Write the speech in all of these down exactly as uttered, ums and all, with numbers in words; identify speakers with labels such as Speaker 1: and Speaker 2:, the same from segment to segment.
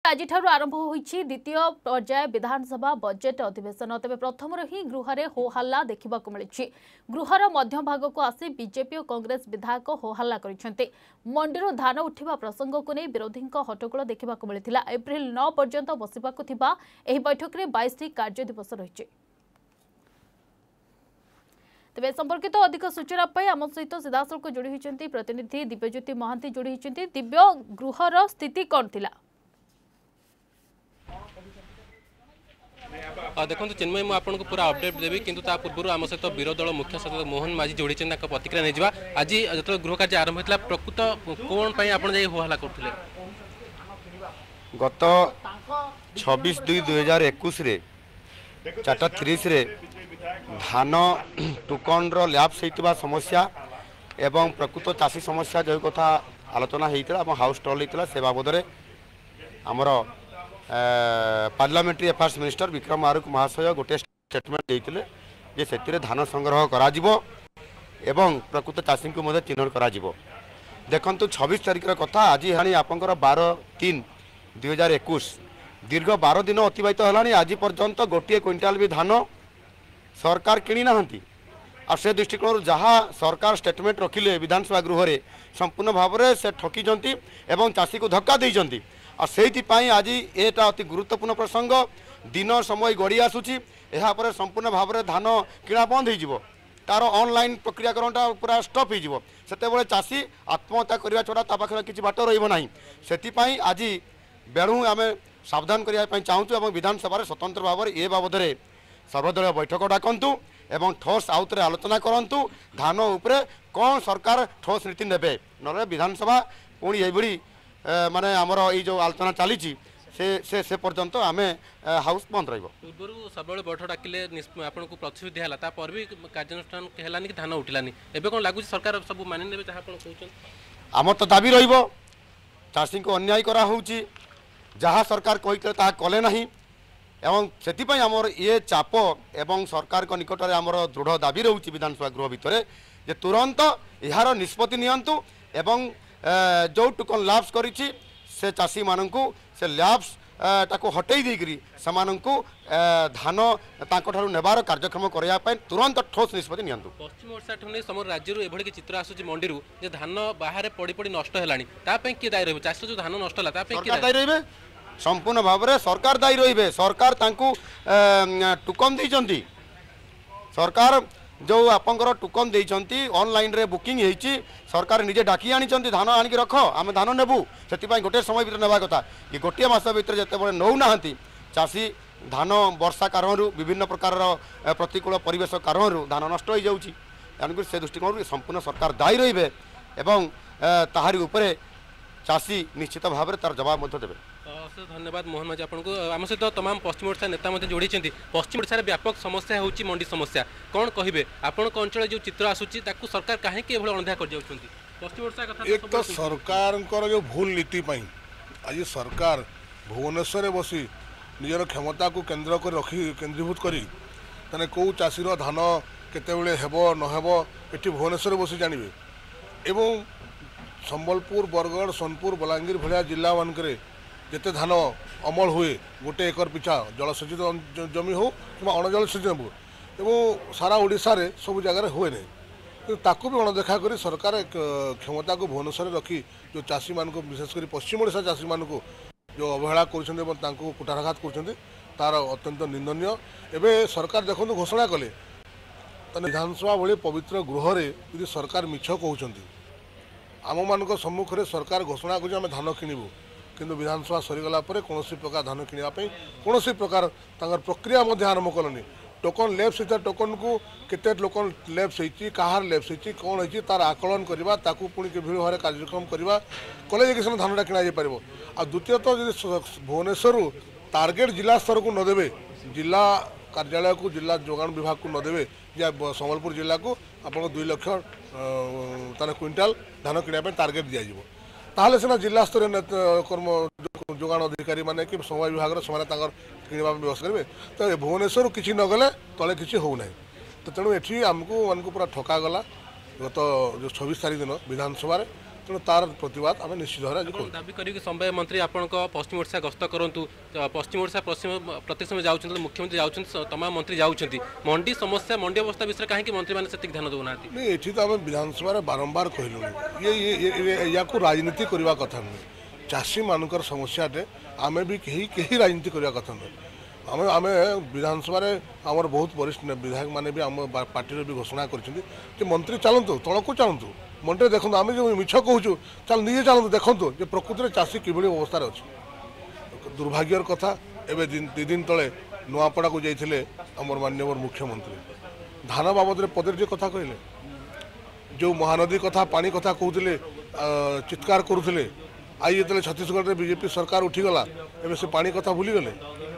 Speaker 1: आज आरंभ होईछि द्वितीय पर्याय विधानसभा बजेट अधिवेशन। तेज प्रथम ही गृह में होहल्ला देखा मिली। गृहर मध्य भाग को आसी बीजेपी और कांग्रेस विधायक होहल्ला करिसेंते। मंडी धान उठा प्रसंग को नहीं विरोधी हट्टगोल देखा मिलता। एप्रिल नौ पर्यंत बसवाक बैठक में बाईस कार्य दिवस रही। तेज संपर्कित तो अधिक सूचना आम सहित सीधासख जोड़ी होती प्रतिनिधि दिव्यज्योति महांती जोड़ी होती। दिव्य गृहर स्थिति कौन थिला?
Speaker 2: देखो चिन्मय मुझे आपको पूरा अपडेट देवी किंतु ता पूर्व आम सहित विरोधी दल मुख्य सचेतक मोहन माझी जोड़ी प्रतिक्रिया नहीं जावा। आज जो गृह कार्य आरंभ होता प्रकृत कौन आप होहल्ला करते?
Speaker 3: गत छब्बीस दुई दुई हजार एकुश चार्टा तीस धान टोकन लैप्स होता समस्या एवं प्रकृत चाषी समस्या जो कथा आलोचना होता हाउस स्टल होता से बाबद आमर parliamentary affairs minister Vikram Arukh महाशय गोटे स्टेटमेंट देते जे से धान संग्रह करा एवं प्रकृत चाषी को चिन्हट करा देखंतु छब्बीस तारीख कथा आज है आपंकर बारह तीन दुई हजार एकुश दीर्घ बारह दिन अतिबाहित है। आज पर्यंत गोटे क्विंटाल भी धान सरकार किणी नाहंती और से दृष्टिकोण जहाँ सरकार स्टेटमेंट रखिले विधानसभा गृह में संपूर्ण भाव में से ठकिजंती एवं चाषी को धक्का देइजंती और से आज एटा अति गुरुत्वपूर्ण प्रसंग दिन समय गड़ी आसूची यापर संपूर्ण भाव में धान किणा बंद हो तार ऑनलाइन प्रक्रियाकरणटा पूरा स्टॉप हो से चाषी आत्महत्या करने छड़ा ता पाखे किसी बाट रही से आज बेणु आम सावधान करने चाहूँ विधानसभा स्वतंत्र भाव में ये बाबद सर्वदलीय बैठक डाकतु एवं ठोस आउत आलोचना करूँ धान उपरे कौन सरकार ठोस नीति नेबे ना विधानसभा पुणी ये माने आमर ये जो आलोचना चली से से से पर्यंत आम हाउस बंद रही।
Speaker 2: पूर्व सब बैठक डाकिले आपको प्रतिश्रुति दिखाला भी कार्यानुष्ठान है कि धान उठलानी एवं कौन लगुच सरकार सब मानि ने जहाँ कहते
Speaker 3: आमर तो दाबी रही चाषी को अन्याय करा होउची जहाँ सरकार कहते ताहा कले नहीं एवं से आमर ये चाप एवं सरकार को निकट में आमर दृढ़ दाबी रोचे विधानसभा गृह भितर जे तुरंत यार निष्पत्ति नियंतु एवं जो टोकन लैप्स करिछि से चाषी माननकु से लैप्स ताको हटई देकरी समाननकु धान तांको नेबार कार्यक्रम करया पय तुरंत ठोस निष्पत्ति नियंतु।
Speaker 2: पश्चिम ओडिशा ठने समर राज्य रो एभଳି चित्र आसुची मंडी रो जे धान बाहर पड़ी पड़ी नष्ट हेलानी ता पय के दायी रहबे चाष जो धान नष्ट हला ता पय के
Speaker 3: दायी रहबे संपूर्ण भाव में सरकार दायी रही सरकार तांकु टोकन देइचंती सरकार जो आपंकर टोकन देइचंती ऑनलाइन रे बुकिंग होईची सरकार निजे डाकी आनिचंती धान आनिक रख आम धान नेबू से गोटे समय भर नेबा कथा कि गोटे मास भर जिते नौ ना चाषी धान वर्षा कारण विभिन्न प्रकार प्रतिकूल परिवेश कारण धान नष्ट हो जाऊँगी तेणुक से दृष्टिकोण संपूर्ण सरकार दायी रही एवं ताहारी उपरे चाषी निश्चित भाव में तार जवाब देवे।
Speaker 2: धन्यवाद मोहन माझी आपको आम सहित तमाम पश्चिम ओडिशा नेता जोड़ी पश्चिम ओडिशा व्यापक समस्या होची मंडी समस्या कौन कहे आपण अंचल जो चित्र आसूची ताकू सरकार कहीं अणदेखा कर पश्चिम ओडिशा कथा
Speaker 4: एक तो सरकार जो भूल नीति आज सरकार भुवनेश्वर बसी निजर क्षमता को केन्द्र कर रखी केन्द्रीभूत करी ताने कौ चाषीर धान केतेबेले हेबो नहेबो एठी भुवनेश्वर बसी जानवे एवं संबलपुर बरगढ़ सोनपुर बलांगीर भलिया जिला मानकरे जिते धान अमल हुए गोटे एकर पिछा जलसेचित जमी हो कि अणजलसेचित हो एवं सारा ओडिशा रे सब जगार हुए नहीं ताकू भी अणदेखा कर सरकार क्षमता को भुवनेश्वर रखी जो चाषी मान को विशेषकर पश्चिम ओडिशा चाषी मान को जो अवहेला कर कुटाराघात कर तार अत्यंत निंदनीय एवं सरकार देखो घोषणा कले विधानसभा भली पवित्र गृह रे सरकार मिछ कहते आम मान सम्मुखें सरकार घोषणा कर धान किणु किंतु विधानसभा सरीगला कौन प्रकार धान किणापी कौन प्रकार प्रक्रिया आरंभ कलनि टोकन लैप्स होता टोकन को केते लोक लैप्स होती कहार लैप्स होती कौन होती तार आकलन करवा ताकू पुणी किभଳି भाव कार्यक्रम करवा कले कि धानटा किणा जापर आ द्वितीयतः जो भुवनेश्वर टार्गेट जिला स्तर को नदेवे जिला कार्यालय को जिला जोगाण विभाग को नदेवे या संबलपुर जिला को आप दुई लक्ष तार क्विंटाल धान किणापी टार्गेट दिज्व ताहले सीना जिला स्तर कर्म जोगाण अधिकारी माने कि समय विभाग से किणवा व्यवस्था करेंगे तो भुवनेश्वर किसी नगले तले किसी होना तो तेणु ये आमको मान पूरा ठका गला गत जो छब्बीस तारीख दिन विधानसभा तेणु तार प्रतिवाद आम निश्चित भाव आज करूँ।
Speaker 2: दाबी करी संबय मंत्री आपण पश्चिम ओडिशा गस्त करूँ पश्चिम ओडिशा पश्चिम प्रत्येक समय जाऊँ मुख्यमंत्री जाऊँ तमाम मंत्री जाऊँच मंडी समस्या मंडी अवस्था विषय कहीं मंत्री मैंने से ध्यान देना
Speaker 4: नहीं ये तो आम विधानसभा बारंबार कहलु ये या राजनीति करने कथा नुहे चाषी मानकर समस्याटे आम भी कहीं कहीं राजनीति करने कथा नुहे आम आम विधानसभा आमर बहुत वरिष्ठ विधायक मैंने भी आम पार्टी भी घोषणा कर मंत्री चलतु तल को चलतु मंडी देखो आम जो मिछ कहूँ चल निजे चलतु देखु जे प्रकृति में चाषी कि अवस्था अच्छे दुर्भाग्यर कथा एवं दि दिन तले नुआपड़ा को जाइए आमर माननीय मुख्यमंत्री धान बाबद पदे कथा कहले जो महानदी कथा पानी कथा कहते चित्कार करुले आई जो छत्तीसगढ़ में बीजेपी सरकार उठीगला एवं से पानी कथा भूलीगले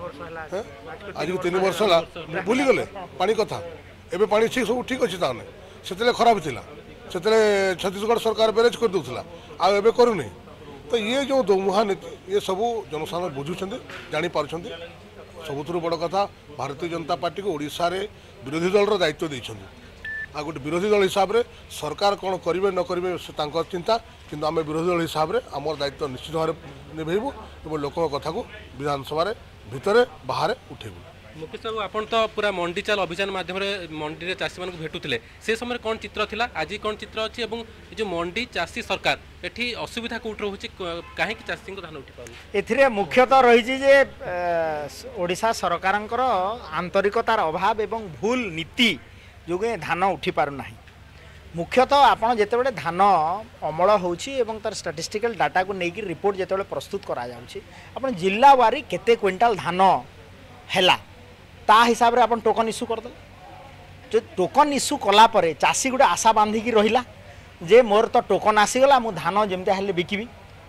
Speaker 4: आज तीन वर्ष है भूलीगले पानी कथा एवं पानी ठीक सब ठीक अच्छे ताने से खराब थिला से छत्तीसगढ़ सरकार बेरेज कर दूसरा आवे करूनी तो ये जो दोमुहा नीति ये सब जनसाधारण बुझुंट जापार सबुठ बड़ कथा भारतीय जनता पार्टी को ओडिशा रे विरोधी दल दायित्व देते आ गोटे विरोधी दल हिसाब से सरकार कौन करेंगे न करेंगे से चिंता किंतु आम विरोधी दल हिसाब से आम दायित्व निश्चित भाव निभेबू और लोकों कथा को विधानसभा भितर बाहर उठेबू।
Speaker 2: मुकेश बाबू आप तो पूरा मंडी चाल अभियान माध्यम मंडी में चाषी मानक भेटुले से समय कौन चित्र थिला आज कौन चित्र अच्छी और जो मंडी चाषी सरकार एठी असुविधा कौट रोचे कहीं चाषी धान उठी पार
Speaker 5: ए मुख्यतः रही ओडिशा सरकार आंतरिकतार अभाव एवं भूल नीति जो धान उठी पारना मुख्यतः आपड़ जिते धान अमल होर स्टाटिस्टिकल डाटा को लेकिन रिपोर्ट जिते प्रस्तुत करा जिला वारी केते क्विंटाल धान है ता हिसाब से आप टोकन इश्यू करदे जो टोकन इश्यू कलापर चाषी गोटे आशा बांधिकी रहा जे मोर तो टोकन आसीगला मु धान जमती हेल्ले बिकिबी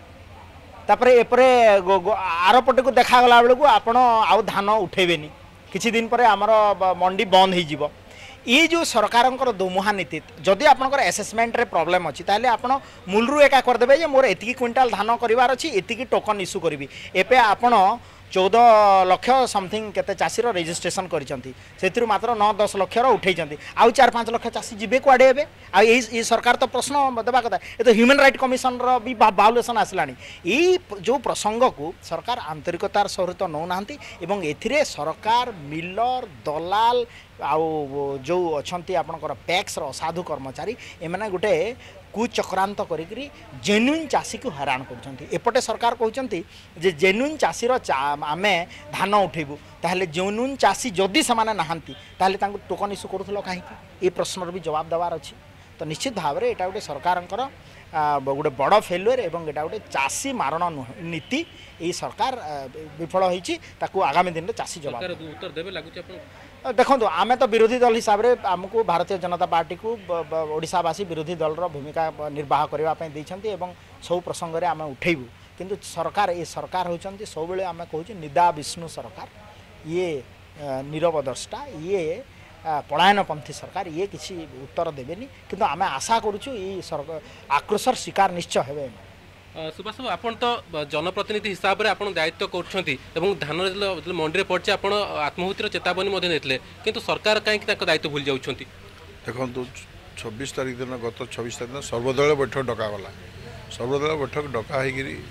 Speaker 5: तापर एपरे आर पटे को देखागला बेलू आपण आउ धान उठेबेनी किछि दिन पर आमर मंडी बंद हो ये जो सरकार दोमुहा नीति जदि आपंकर एसेसमेंट रे प्रॉब्लम अच्छी ताले आपण मूलरू एका करदेबे जे मोर एतिकी क्विंटाल धान करिवार अछि एतिकी टोकन इश्यू करी एपे आपण चौदह लक्ष समथिंग केते चाषीर रेजिस्ट्रेशन कर मात्र नौ दस लक्ष उठे आउ चार पाँच लक्ष चाषी जीवे कुआडे एबे आ ये सरकार तो प्रश्न देवा कथा ये तो ह्यूमन राइट कमिशन भी बाउलेसन आसला ये जो प्रसंग को सरकार आंतरिकतार सहित नौना एवं एथिरे सरकार मिलर दलाल आउ जो अच्छा आपंकर पैक्स असाधु कर्मचारी एमाने गोटे कुचक्रांत करी जेन्युइन चाषी को हैरान करपटे सरकार कहते जे जेन्युइन चाषीर आम धान उठेबू ताहले जेन्युइन चाषी जदि से नहांती टोकन इश्यू करूल कहीं ये प्रश्नर भी जवाब देवार अच्छी तो निश्चित भाव में यहाँ गोटे सरकार गोटे बड़ फेलुअर एवं यहाँ गोटे चाषी मारण नीति ये सरकार विफल होती आगामी दिन में चाषी जवाब उत्तर देवे लगुच देखो आम तो विरोधी दल हिसाब से आमको भारतीय जनता पार्टी को ओडिशावासी विरोधी दल भूमिका निर्वाह करने सब प्रसंग में आम उठेबू किंतु सरकार ये सरकार होती सब आम कहूँ निदा विष्णु सरकार ये नीरव द्रष्टा ये पलायनपंथी सरकार ये किसी उत्तर देवेनी किंतु आम आशा करुचु ये आक्रोशर शिकार निश्चय हेबे।
Speaker 2: सुभाष बाबू आप तो जनप्रतिनिधि हिसाब से आप दायित्व कर धान जो मंडी पड़े आप आत्महत्यार चेतावनी देते किंतु सरकार कहीं दायित्व भूल जाऊँ
Speaker 6: देखो छब्बीस तारीख दिन गत छब्बीस तारीख दिन सर्वदलीय बैठक डकागला सर्वदलीय बैठक डका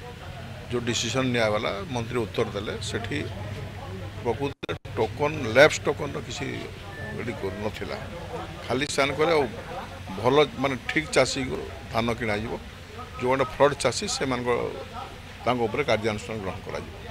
Speaker 6: जो डिसीजन निगला मंत्री उत्तर देले सेठी प्रकृत टोकन लैप्स टोकन किसी नाला खाली स्टाण करे भल माने ठीक चाषी को धान किणा जो मैंने फ्रड चाषी से कार्यानुष्ठान ग्रहण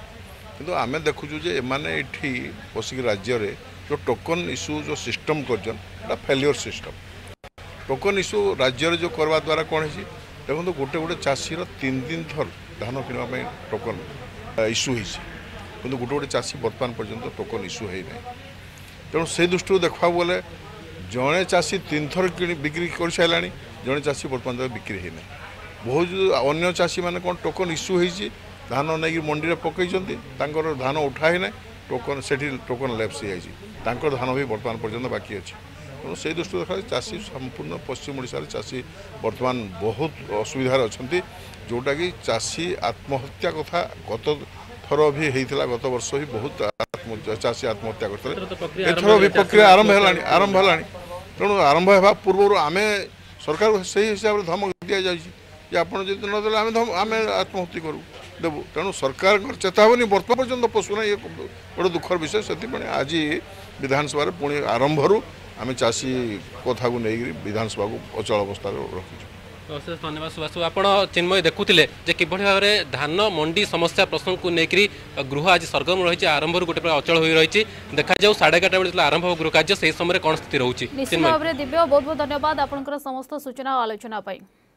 Speaker 6: कर आम देखुचु जे एमाने एठी बसिक राज्य रे जो टोकन इश्यू जो सिस्टम कर फेल्योर सिस्टम टोकन इश्यू राज्य रे जो करवा द्वारा कौन है देखो तो गोटे गोटे चाषीर तीन दिन थर धान किणवा टोकन इश्यू हो गोटे गोटे चाषी बर्तमान पर्यंत टोकन इश्यू है ना तेणु से दृष्टि देखा बोले जड़े चाषी तीन थर बिक्री कर सारा जड़े चाषी बर्तमान बिक्री है बहुत अन्य चाषी मैंने कौन टोकन इश्यू होती धान नहीं मंडी में पकई धान उठाई ना टोकन से टोकन लैप्स हो धान भी बर्तमान पर्यंत बाकी अच्छे तेणु से दृष्टि देखा चाषी संपूर्ण पश्चिम ओडिशा चाषी बर्तमान बहुत असुविधार अच्छा जोटा कि चाषी आत्महत्या कथा गत थर भी होता गत वर्ष भी बहुत चाषी आत्महत्या करते एथर भी प्रक्रिया आरंभ है आरंभ है तेणु आरंभ होगा पूर्व आम सरकार से हिसाब से धमक दि जाए जे आप नदेले आम आम आत्महत्या करूँ देवु तेणु सरकार चेतावनी बर्तमान पर्यटन पशुना ये बड़े दुखर विषय से आज विधानसभा पुणी आरंभ आम चाषी कथा को नहीं विधानसभा को अचल अवस्था रखीचु।
Speaker 2: अशेष धन्यवाद सुभाष बाबू। आप चिन्मय देखुले कि भाव में धान मंडी समस्या प्रसंग को लेकर गृह आज सरगम रही आरंभ गोटे अचल हो रही देखा जाऊ साढ़े एगारटा बेले आरंभ हो गृह कार्य से समय कौन स्थिति रोचे।
Speaker 1: निश्चित भाव में दिव्य बहुत बहुत धन्यवाद आपंकर समस्त सूचना और आलोचना।